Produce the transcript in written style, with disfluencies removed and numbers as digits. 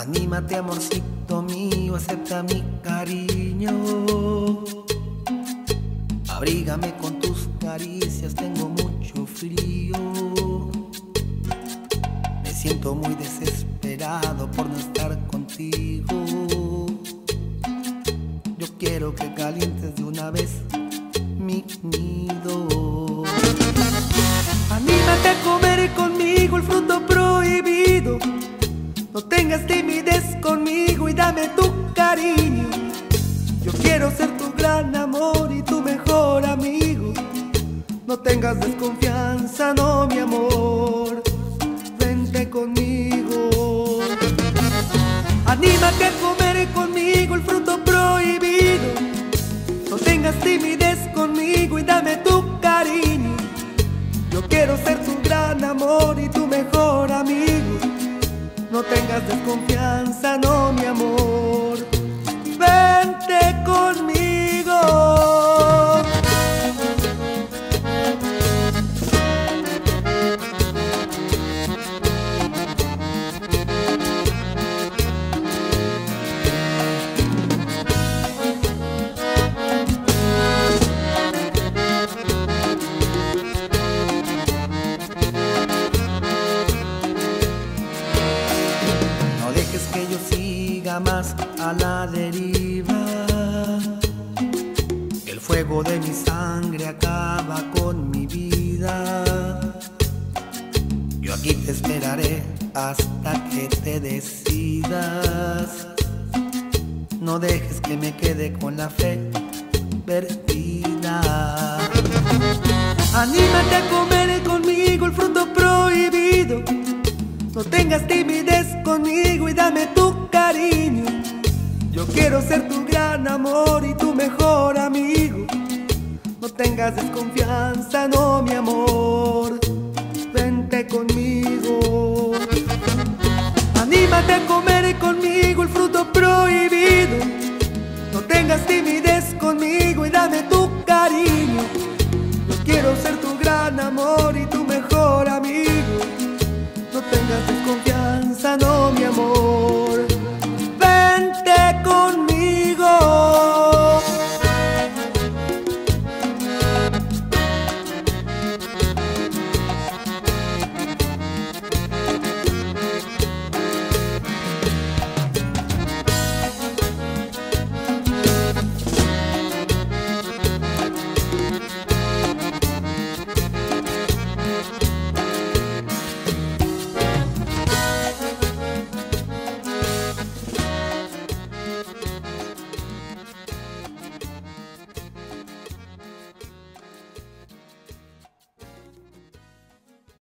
Anímate, amorcito mío, acepta mi cariño. Abrígame con tus caricias, tengo mucho frío. Me siento muy desesperado por no estar contigo. Yo quiero que calientes de una vez mi nido. Anímate a comer conmigo el fruto prohibido. No tengas timidez conmigo y dame tu cariño. Yo quiero ser tu gran amor y tu mejor amigo. No tengas desconfianza, no, mi amor. Vente conmigo. Anímate a comer conmigo el fruto prohibido. No tengas timidez conmigo y dame tu cariño. Yo quiero ser tu gran amor y tu mejor amigo. No tengas desconfianza, no, mi amor. Vente conmigo. Que yo siga más a la deriva. El fuego de mi sangre acaba con mi vida. Yo aquí te esperaré hasta que te decidas. No dejes que me quede con la fe perdida. Anímate a comer conmigo el fruto prohibido. No tengas timidez conmigo y dame tu cariño. Yo quiero ser tu gran amor y tu mejor amigo. No tengas desconfianza, no, mi amor. Vente conmigo.